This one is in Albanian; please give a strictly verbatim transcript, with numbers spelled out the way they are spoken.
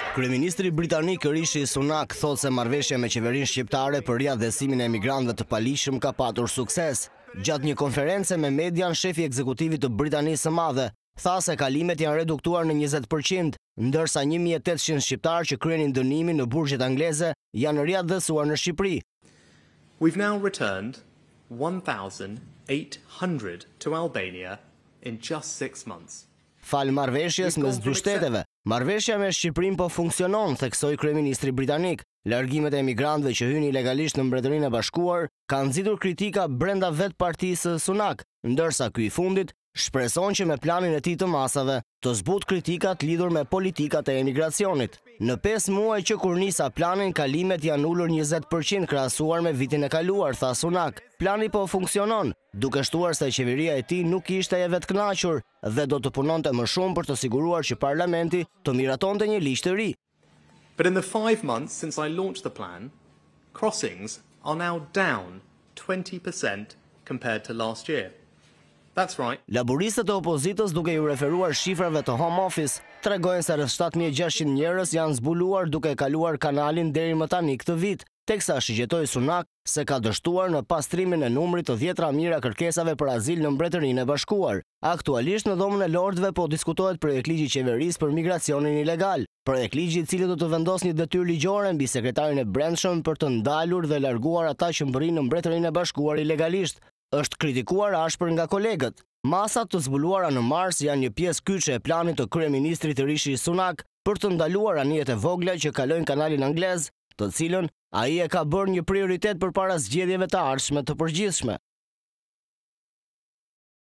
Kryeministri britanik Rishi Sunak thot se marrëveshja me qeverinë shqiptare për riadhesimin e emigrantëve të palishëm ka patur sukses. Gjatë një konference me median, shefi ekzekutivit të Britanisë së Madhe tha se kalimet janë reduktuar në njëzet përqind, ndërsa një mijë e tetëqind shqiptarë që kryenin dënimin në burgjet angleze janë riadhesuar në Shqipëri. We've now returned one thousand eight hundred to Albania in just six months. Fal marrëveshjes mes dy shteteve, marrëveshja me Shqipërinë po funksionon, theksoi kryeministri britanik. Largimet e emigrantëve që hynin ilegalisht në Mbretërinë e Bashkuar kanë nxitur kritika brenda vetë partisë së Sunak, ndërsa ky i fundit shpreson që me planin e tij të masave të zbut kritikat lidhur me politikat e emigracionit. Në pesë muaj që kur nisa planin, kalimet janë ulur njëzet përqind krahasuar me vitin e kaluar, tha Sunak. Plani po funksionon, duke shtuar se qeveria e tij nuk ishte e vetkënaqur dhe do të punonte më shumë për të siguruar që parlamenti të miratonte një ligj të ri. But in the five months since I launched the plan, crossings are now down twenty percent compared to last year. That's right. Laboristët e opozitës, duke ju referuar shifrave të Home Office, tregojnë se rreth shtatë mijë e gjashtëqind njerëz janë zbuluar duke kaluar kanalin deri më tani këtë vit, teksa shigjetoi Sunak se ka dështuar në pastrimin e numrit të dhjetra mijëra kërkesave për azil në Mbretërinë e Bashkuar. Aktualisht në Dhomën e Lordëve po diskutohet projektligji i qeverisë për migracionin ilegal, projektligji i cili do të vendos një detyrë ligjore mbi sekretarin e Brendshëm për të ndalur dhe larguar ata që mbërrinë në Mbretërinë e Bashkuar ilegalisht. Është kritikuar ashpër nga kolegët. Masat të zbuluara në Mars janë një pjesë kyçe e planit të kryeministrit Rishi Sunak për të ndaluar anijet e vogla që kalojnë kanalin anglez, të cilën ai e ka bërë një prioritet përpara zgjedhjeve të ardhshme të përgjithshme.